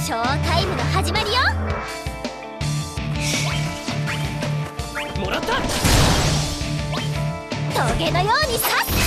ショータイムの始まりよ。 もらった。 トゲのように刺す。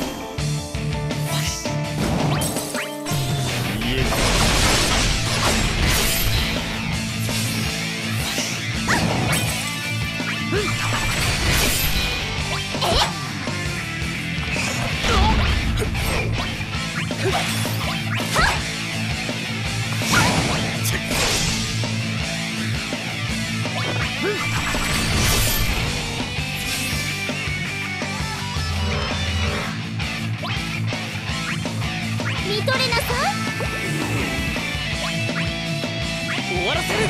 見とれなさい。 終わらせる。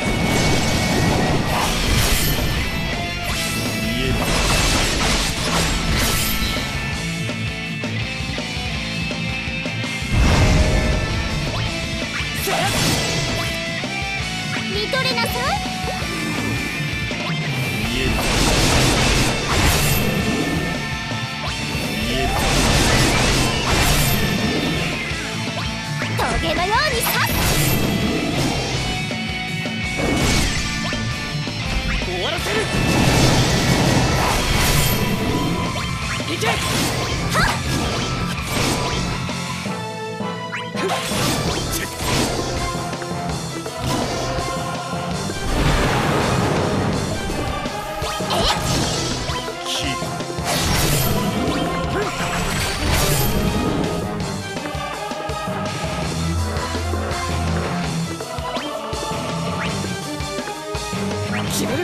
見とれなさい。トゲのように刺す。 終わらせる。いけ。決める。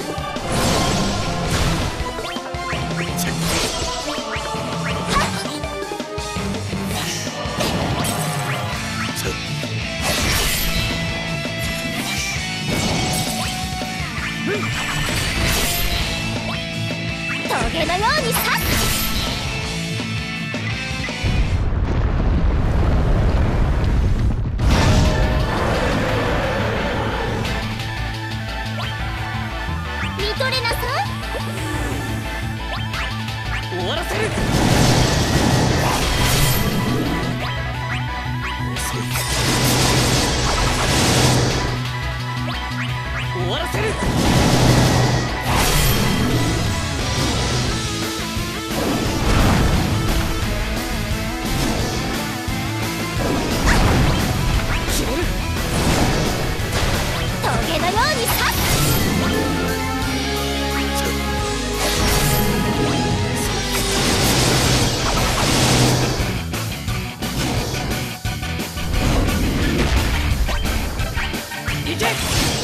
トゲのように刺す。見とれなさい。 終わらせる。遅い。終わらせる。決める。 トゲのように刺す。 いけ。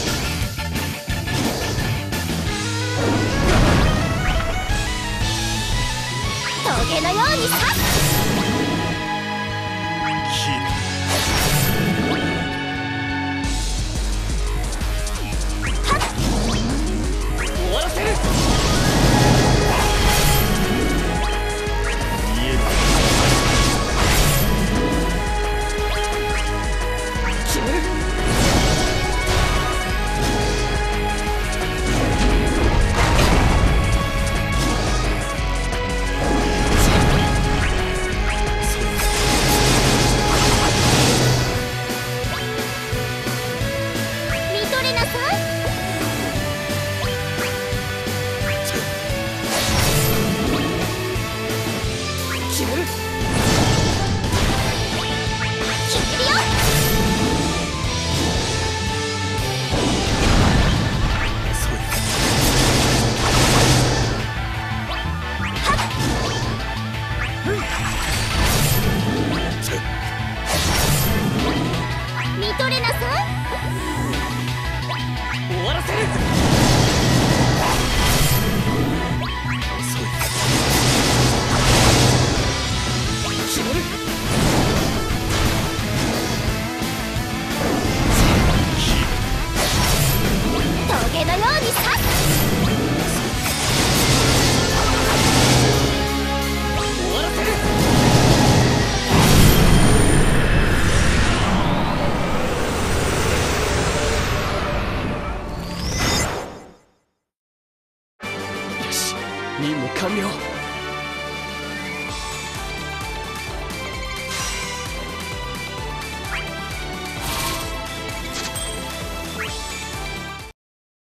トゲのように刺す。 終わらせる。決める。 見とれなさい。 決める。 決めるよ。見とれなさい。 終わらせる。決める。 トゲのように刺す。 終わらせる。よし、任務完了。